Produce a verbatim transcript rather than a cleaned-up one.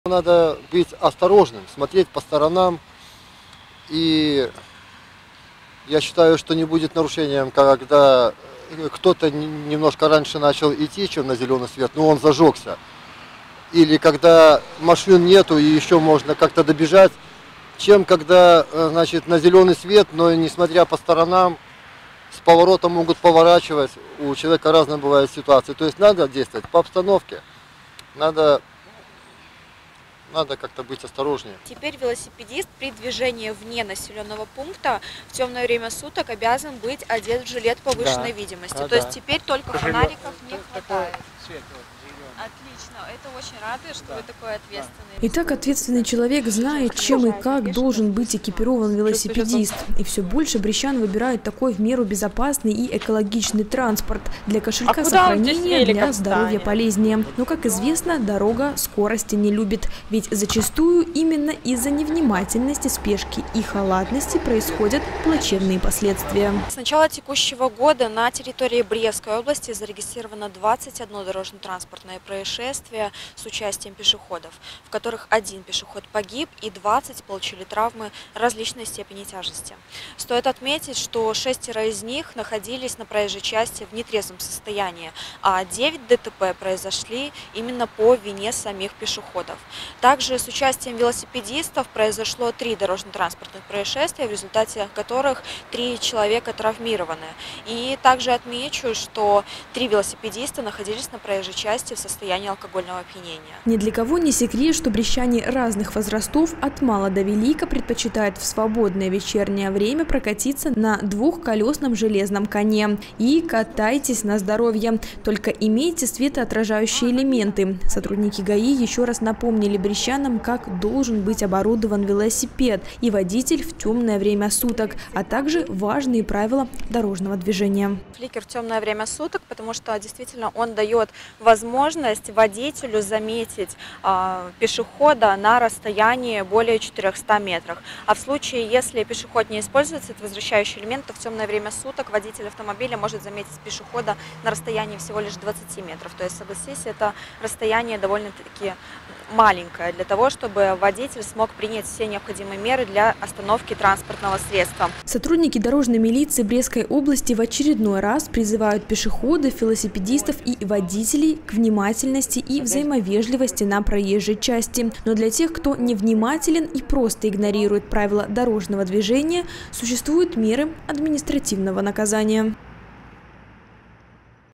Надо быть осторожным, смотреть по сторонам, и я считаю, что не будет нарушением, когда кто-то немножко раньше начал идти, чем на зеленый свет, но он зажегся. Или когда машин нету и еще можно как-то добежать, чем когда, значит, на зеленый свет, но несмотря по сторонам, с поворота могут поворачивать, у человека разные бывают ситуации. То есть надо действовать по обстановке, надо... Надо как-то быть осторожнее. Теперь велосипедист при движении вне населенного пункта в темное время суток обязан быть одет в жилет повышенной да. видимости. А, То да. есть теперь только фонариков не хватает. Отлично, это очень радует, что да. вы такой ответственный. Итак, ответственный человек знает, чем и как должен быть экипирован велосипедист. И все больше брестян выбирают такой в меру безопасный и экологичный транспорт. Для кошелька а сохранения, для здоровья полезнее. Но, как известно, дорога скорости не любит. Ведь зачастую именно из-за невнимательности, спешки и халатности происходят плачевные последствия. С начала текущего года на территории Брестской области зарегистрировано двадцать одно дорожно-транспортное происшествие с участием пешеходов, в которых один пешеход погиб и двадцать получили травмы различной степени тяжести. Стоит отметить, что шестеро из них находились на проезжей части в нетрезвом состоянии, а девять ДТП произошли именно по вине самих пешеходов. Также с участием велосипедистов произошло три дорожно-транспортных происшествия, в результате которых три человека травмированы. И также отмечу, что три велосипедиста находились на проезжей части в состоянии алкогольного опьянения. Ни для кого не секрет, что брестяне разных возрастов от мала до велика предпочитают в свободное вечернее время прокатиться на двухколесном железном коне. И катайтесь на здоровье. Только имейте светоотражающие элементы. Сотрудники ГАИ еще раз напомнили брестянам, как должен быть оборудован велосипед и водитель в темное время суток, а также важные правила дорожного движения. Фликер в темное время суток, потому что действительно он дает возможность водителю заметить э, пешехода на расстоянии более четырёхсот метров. А в случае, если пешеход не использует этот возвращающий элемент, то в темное время суток водитель автомобиля может заметить пешехода на расстоянии всего лишь двадцати метров. То есть, согласись, это расстояние довольно-таки маленькое для того, чтобы водитель смог принять все необходимые меры для остановки транспортного средства. Сотрудники дорожной милиции Брестской области в очередной раз призывают пешеходов, велосипедистов и водителей к внимательности и взаимовежливости на проезжей части. Но для тех, кто невнимателен и просто игнорирует правила дорожного движения, существуют меры административного наказания.